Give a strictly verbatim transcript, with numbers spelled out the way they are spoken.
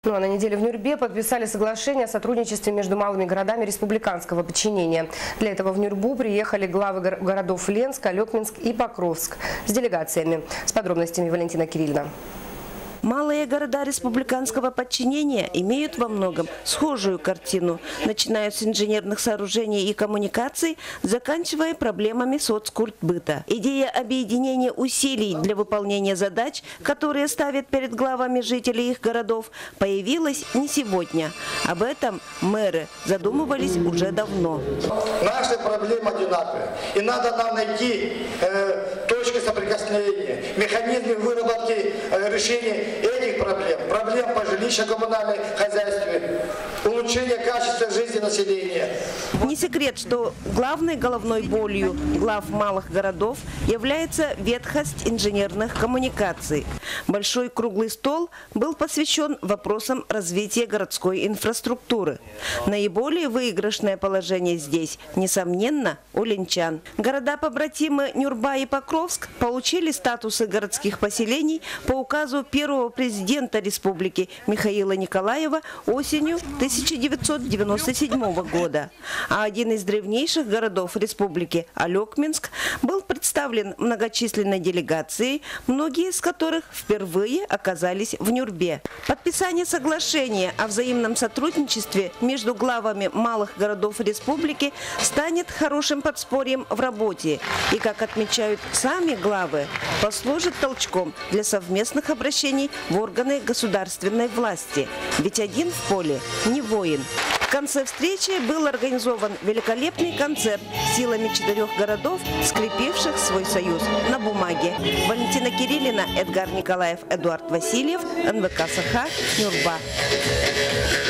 Ну а на неделе в Нюрбе подписали соглашение о сотрудничестве между малыми городами республиканского подчинения. Для этого в Нюрбу приехали главы городов Ленск, Алекминск и Покровск с делегациями. С подробностями Валентина Кирилловна. Малые города республиканского подчинения имеют во многом схожую картину, начиная с инженерных сооружений и коммуникаций, заканчивая проблемами соцкультбыта. Идея объединения усилий для выполнения задач, которые ставят перед главами жителей их городов, появилась не сегодня. Об этом мэры задумывались уже давно. Наши проблемы одинаковые, и надо нам найти э, точки соприкосновения, механизмы выработки э, решения этих проблем, проблем по жилищно-коммунальной хозяйстве, улучшение качества жизни населения. Не секрет, что главной головной болью глав малых городов является ветхость инженерных коммуникаций. Большой круглый стол был посвящен вопросам развития городской инфраструктуры. Наиболее выигрышное положение здесь, несомненно, у ленчан. Города-побратимы Нюрба и Покровск получили статусы городских поселений по указу первого президента республики Михаила Николаева осенью тысяча девятьсот девяносто седьмого года. А один из древнейших городов республики, Алекминск, был представлен многочисленной делегацией, многие из которых впервые оказались в Нюрбе. Подписание соглашения о взаимном сотрудничестве между главами малых городов республики станет хорошим подспорьем в работе и, как отмечают сами главы, послужит толчком для совместных обращений в органы государственной власти. Ведь один в поле не воин. В конце встречи был организован великолепный концерт силами четырех городов, скрепивших свой союз на бумаге. Валентина Кирилловна, Эдгар Николаев, Эдуард Васильев, эн вэ ка Саха, Нюрба.